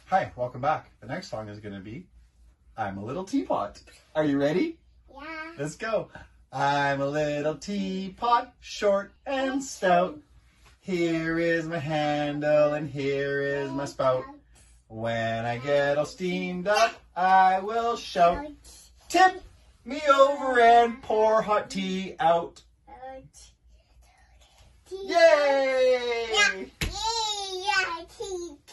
Hi, welcome back. The next song is going to be I'm a Little Teapot. Are you ready? Yeah. Let's go. I'm a little teapot, short and stout. Here is my handle and here is my spout. When I get all steamed up, I will shout, tip me over and pour hot tea out. Yay! Yeah, tea.